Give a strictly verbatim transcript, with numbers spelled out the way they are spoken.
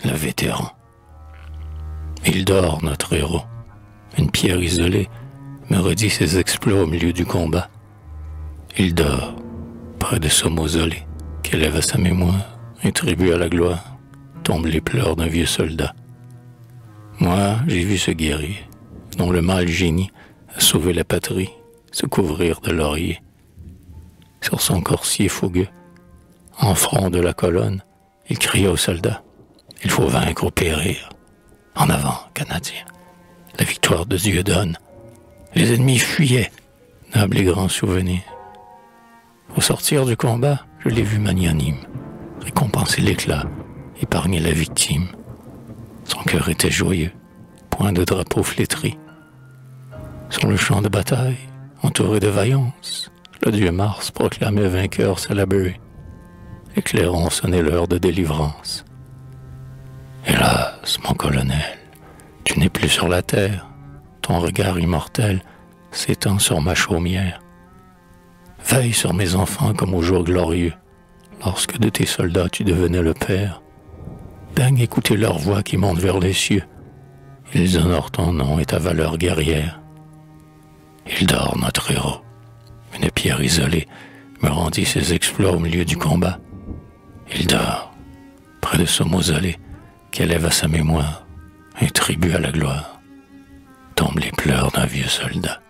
le vétéran. Il dort, notre héros. Une pierre isolée me redit ses exploits au milieu du combat. Il dort, près de ce mausolée, qu'élève à sa mémoire, un tribut à la gloire, tombent les pleurs d'un vieux soldat. Moi, j'ai vu ce guerrier, dont le mâle génie a sauvé la patrie, se couvrir de laurier. Sur son corsier fougueux, en front de la colonne, il cria aux soldats: « Il faut vaincre ou périr. En avant, Canadiens. La victoire de Dieu donne. » Les ennemis fuyaient, noble et grand souvenir. Au sortir du combat, je l'ai vu magnanime, récompenser l'éclat, épargner la victime. Son cœur était joyeux, point de drapeau flétri. Sur le champ de bataille, entouré de vaillance, le dieu Mars proclamait vainqueur Salaberry. Les clairons sonnaient l'heure de délivrance. Hélas, mon colonel, tu n'es plus sur la terre. Ton regard immortel s'étend sur ma chaumière. Veille sur mes enfants comme au jour glorieux, lorsque de tes soldats tu devenais le père. Daigne écouter leur voix qui monte vers les cieux. Ils honorent ton nom et ta valeur guerrière. Il dort, notre héros. Une pierre isolée me rendit ses exploits au milieu du combat. Il dort, près de ce mausolée qu'élève à sa mémoire un tribut à la gloire. Tombent les pleurs d'un vieux soldat.